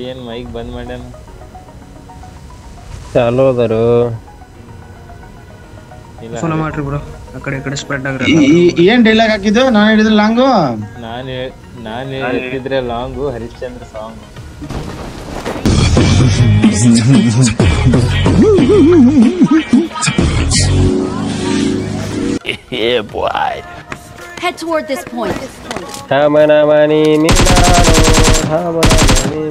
TDM mic ಬಂದ್ ಮಾಡ್ಯಾನ ಚಾಲೋ ಅದಾರು follow ಮಾಡ್ರಿ ಬ್ರೋ ಆ ಕಡೆ ಸ್ಪ್ರೆಡ್ ಆಗ್ರಿ ಏನ್ ಡೈಲಾಗ್ ಹಾಕಿದ್ದು ನಾನು ಹೇಳಿದ್ರೆ ಲಾಂಗು ನಾನು ಎತ್ತಿದ್ರೆ long Harishchandra song Yeah, boy. Head toward this point. Hamanamani Milano, Hamanamani.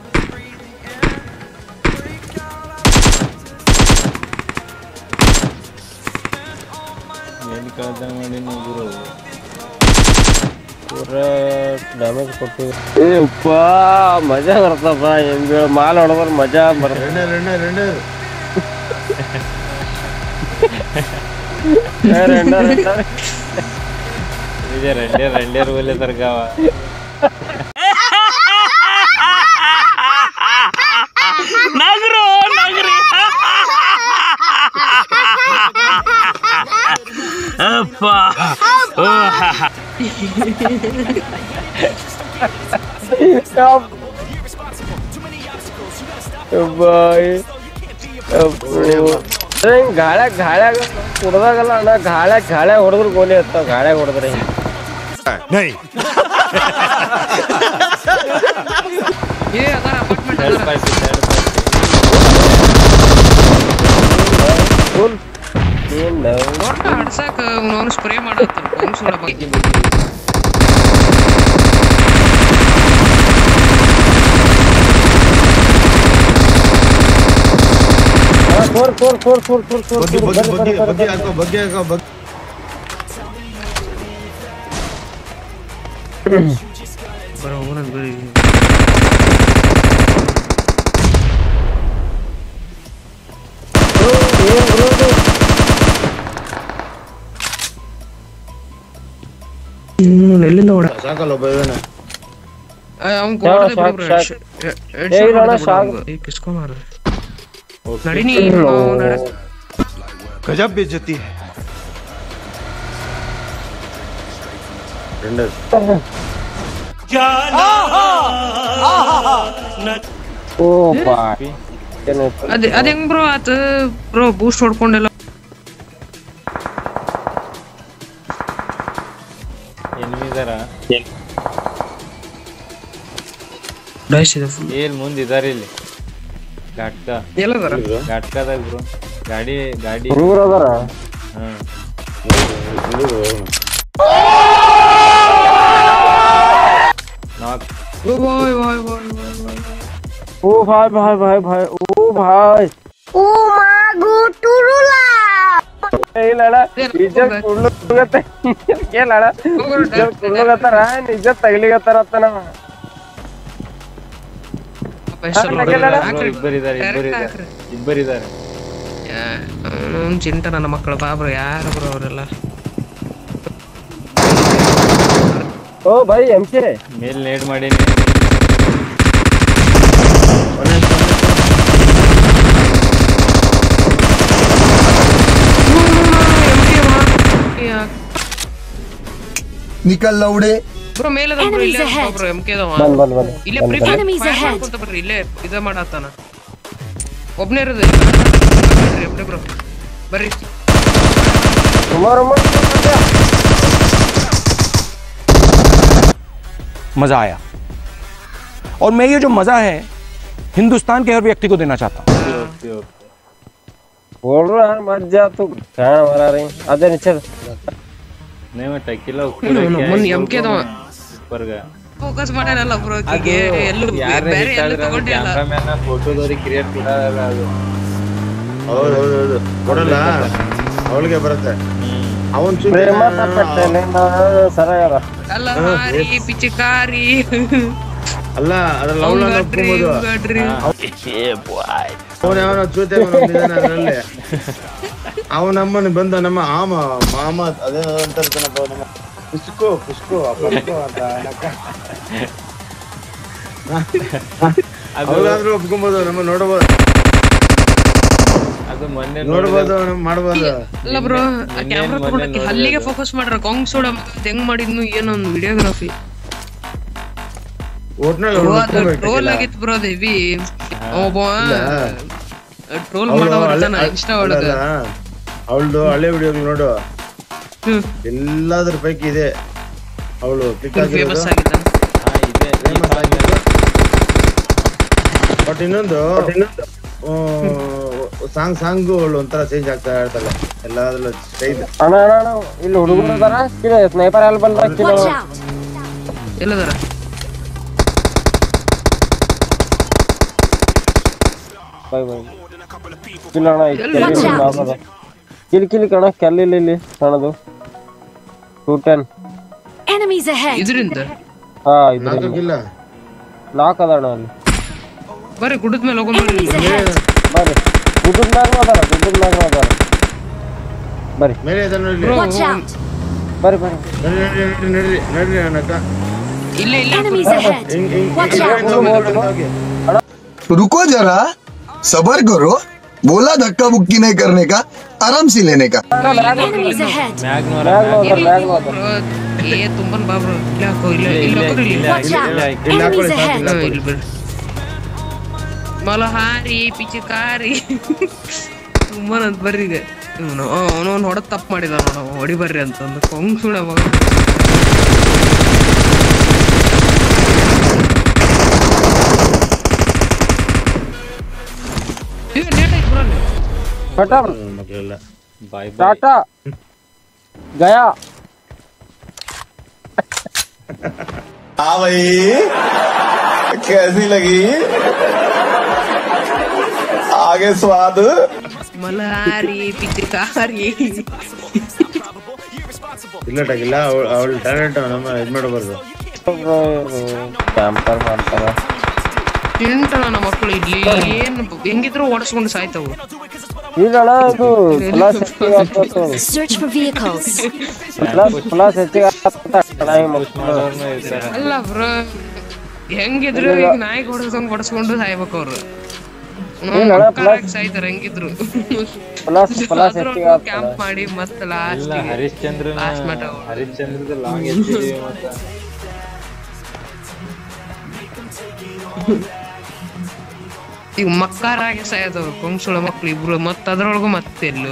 ಏನು ಕಳ್ದ ಮಾಡಿ ನೋಡ್ರು ಪೂರಾ ಡ್ಯಾಮೇಜ್ ಕೊಟ್ಟು ಏಪ್ಪ ಮಜಾ ಬರ್ತಪ್ಪ ಹೆಂಗೆ ಮಾಲ್ ಹೊಡೆದ್ರೆ ಮಜಾ ಬರ್ತದೆ ರೆಂಡರ್ ಬೋಲೆ ಸರ್ಗಾವ ನಗರು ನಗರಿ ಅಪ್ಪ ಗಾಳ್ಯಾಗ ಕುಡ್ದಾಗಲ್ಲ ಅಣ್ಣ ಗಾಳ್ಯಾಗ ಹೊಡೆದ್ರು ಗೋಲಿ ಹತ್ತಾವ ಗಾಳ್ಯಾಗ ಹೊಡೆದ್ರಿ ಸ್ಪ್ರೇ ಮಾಡತ್ತ ಎಲ್ಲಿಂದ ಓಡ ಸಾಕಲ್ಲ ಒಬ್ಬ ಇವನ गजब बेइज्जती है ಅದ ಹೆಂಗ್ ಬ್ರೋ ಆತ ಬ್ರೋ ಬೂಸ್ಟ್ ಹೊಡ್ಕೊಂಡೆಲ್ಲ ಎನ್ಮಿದಾರ ಡೈಸ್ ಇದೆ ಫುಲ್ ಏಲ್ ಮುಂದೆ ಇದಾರೆ ಇಲ್ಲಿ ಘಾಟ್ಕದಾಗ ಬ್ರೋ ಗಾಡಿ ಹುಡುಗರು ಅದಾರ ओ भाई भाई भाई भाई ओ भाई ओ मागो टुरुला ए लड़ा इज्जत कुल्लुगते के लड़ा इज्जत कुल्लुगತರ इज्जत ತಗಲಿಗತರ ಅತ್ತನ ಇಬ್ಬರಿದ್ದಾರೆ ಚಿಂಟ ನನ್ನ ಮಕ್ಕಳು ಬಾಬ್ರು ಯಾರು ಬ್ರೋ ಅವರೆಲ್ಲ ಓ ಭಾई ಎಂಕೆ ಮೇಲ್ ನೇಡ್ ಮಾಡೀನಿ निकल लौड़े ಬ್ರೋ ಮೇಲೆ ಬ್ರೋ ಇಲ್ಲೇ ಬ್ರೋ ಎಂಕೆ ಇಲ್ಲೇ ಪ್ರಿಫೈರ್ ಅಂತ ಬರ್ರಿ ಇಲ್ಲೇ ಇದ ಮಾಡಾತಾನ ಒಬ್ನೇ ಇರೋದು ಒಬ್ನೇ ಬ್ರೋ ಬರ್ರಿ मजा आया और मैं ये जो मजा है हिंदुस्तान के हर व्यक्ति को देना चाहता हूँ बोल रहा है मत जा तू कहां मरा रही अदे नीचे नहीं मैं टकिला मुन ಎಂಕೆ ದ ऊपर गया ಫೋಕಸ್ ಮಾಡಲ್ಲ ಬ್ರೋ ಕಿಗೆ ಎಲ್ಲೂ ಬೇರೆ ಎಲ್ಲೂ ತಗೊಂಡಿಲ್ಲ ಕ್ಯಾಮೆರಾಮನ್ ಫೋಟೋದವರಿಗೆ ಕ್ರಿಯೇಟ್ ಮಾಡಲ್ಲ ಅದು ಹೌದು ಕೊಡಲ್ಲ ಅವಳಿಗೆ ಬರುತ್ತೆ ಅವನ್ ಪ್ರೇಮ ತಪ್ಪಟ್ಟೆ ಸರಯಾರ ಅಲ್ಲ ಹಾರಿ ಪಿಚಕಾರಿ ಅಲ್ಲ ಅದಲ್ಲ ಅವಳನ್ನ ಒಪ್ಪಿಬೋದು ಅವನ ಅವನ ಚೂತೆ ಅದರಲ್ಲಿ ಅವನಮ್ಮನ ಬಂದ ನಮ್ಮ ಮಾಮ ಅದೇ ಅಂತಾರಪ್ಪ ನಮ್ಮ ಪುಷ್ಕೋ ಅಂತ ಅದಾದ್ರೂ ಒಪ್ಕೊಬೋದು ನಮ್ಮ ನೋಡಬಹುದು ಅದು ಮೊನ್ನೆ ನೋಡಬಹುದು ಮಾಡಬಹುದು ಅಲ್ಲ ಬ್ರೋ ಕ್ಯಾಮೆರಾ ತಗೊಂಡಕ್ಕೆ ಹಲ್ಲಿಗೆ ಫೋಕಸ್ ಮಾಡ್ರ ಕಾಂಗ್ ಸೋಡ ಹೆಂಗ್ ಮಾಡಿದ್ನು ಏನೋ ಒಂದು ವಿಡಿಯೋಗ್ರಫಿ ಒಟ್ನಲ್ಲಿ ಟ್ರೋಲ್ ಆಗಿತ್ತು ಬ್ರೋ ಅದು ಹೆವಿ. ಒಬ್ಬ ಟ್ರೋಲ್ ಮಾಡೋ ಇನ್ಸ್ಟಾ ಒಳಗ ಅವಳದು ಹಳೆ ವಿಡಿಯೋಗಳು ನೋಡು, ಎಲ್ಲಾದ್ರ ಪೈಕಿ ಇದೆ ಅವಳು ಫೇಮಸ್ ಆಗಿದ್ದಾನೆ. ಬಟ್ ಇನ್ನೊಂದು ಸಾಂಗು ಅವಳು ಒಂಥರ ಚೇಂಜ್ ಆಗ್ತಾ ಇರ್ತಾಳೆ ಎಲ್ಲಾದ್ರಲ್ಲೂ ಸ್ಟೈಲ್. ಅಣ್ಣ ಇಲ್ಲಿ ಹುಡುಗರು ಅದಾರ, ಸ್ನೈಪರ್ ಅಲ್ಲಿ ಬಂದ್ರ ಎಲ್ಲದಾರ ಕಿಲಿ ಕಣ ಕೆಲ್ಲಿ ಕಾಣದು 210 Enemies ahead. ಇದರಿಂದ ಹಾ ಇದ್ರಿಂದ ನಾಕ್ ಅದ ಅಣ್ಣ ಅಲ್ಲಿ. ಬರ್ರಿ ಗುಡ್ಡದ ಮೇಲೆ ಹೋಗೋಣ ಬರ್ರಿ ಗುಡ್ಡದ ಮ್ಯಾಗ ಅದಾರ ಬರ್ರಿ ಮೇಲೆ ಇದನ್ನ Watch out. ಬರ್ರಿ ನಡ್ರಿ ಅನ್ನಕ್ಕ. ಇಲ್ಲೇ Enemies ahead. Watch out. रुको जरा सबर करो, बोला धक्का बुक्की नहीं करने का, आराम से लेने का. Enemies ahead. ಏ ತುಂಬನ್ Babru Watch out. Enemies ahead. ಮಲಹಾರಿ ಪಿಚಕಾರಿ ತುಂಬನ್ ಅಂತ ಬರ್ರಿ ಈಗ ಅವನವನ್ ಹೊಡೆದ್ ತಪ್ಪು ಮಾಡಿದ ನೋಡ, ಹೊಡಿ ಬರ್ರಿ ಅಂತಂದು ಕೊಂಗ್ ಸುಡ ಮಗ. टाटा गया. हाँ भाई कैसी लगी आगे स्वाद. ಮಲಹಾರಿ ಪಿಚಕಾರಿ ಇಲ್ಲ ಅವಳು ಟ್ಯಾಲೆಂಟ್ ನಮ್ಮ ಇದ್ ಮಾಡಬಾರ್ದು. ಕ್ಯಾಂಪರ್ ಮಾಡ್ತಾರ ತಿಂಟಣ ನಮ್ಮ ಮಕ್ಕಳು ಇಲ್ಲಿ ಏನ್ ಹೆಂಗಿದ್ರು ಓಡಿಸ್ಕೊಂಡು ಸಾಯ್ತಾವು. ಈಗಣ ಇದು ಪ್ಲಸ್ ಹೆಚ್ಚಿಗೆ ಆಗ್ತದೆ. Search for vehicles. ಪ್ಲಸ್ ಹೆಚ್ಚಿಗೆ ಅಲ್ಲ ಬ್ರೋ, ಹೆಂಗಿದ್ರು ಈಗ ನಾಯಿಗೆ ಹೊಡೆಸ್ಕೊಂಡು ಸಾಯ್ಬೇಕು ಅವ್ರು. ಸಾಯ್ತಾರ ಹೆಂಗಿದ್ರು. ಕ್ಯಾಂಪ್ ಮಾಡಿ ಮಸ್ತ್ ಲಾಸ್ಟ್ ಹರಿಶ್ಚಂದ್ರದ ಲಾಂಗ್ ಈಗ ಮಕ್ಕಾರಾಗಿ ಸಾಯದವ್ರು ಕೊಂಗ್ಸುಳ ಮಕ್ಳು ಇಬ್ರು, ಮತ್ತ ಅದ್ರೊಳಗು ಮತ್ತೆ ಎಲ್ಲು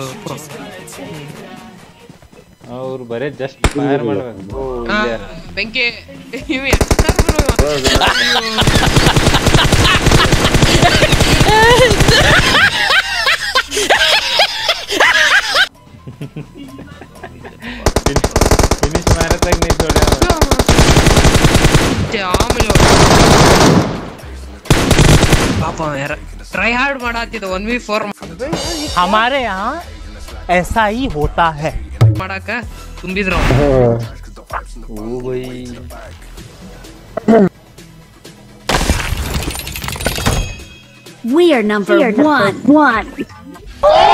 ಅವ್ರು ಬರೇ ಜಸ್ಟ್ ಫೈರ್ ಮಾಡ್ಬೇಕು. ಬೆಂಕಿ ಫಿನಿಶ್ ಮಾಡತ್ತಾಗ ನೀ ತೋಡ ಆಮೇಲೆ ಪಾಪ ट्राई हार्ड ಮಾಡಾತಿದ 1v4 हमारे यहाँ ऐसा ही होता है. ಮಾಡಾಕ ತುಂಬಿದ್ರು ಓ ಬೈ. We are number one.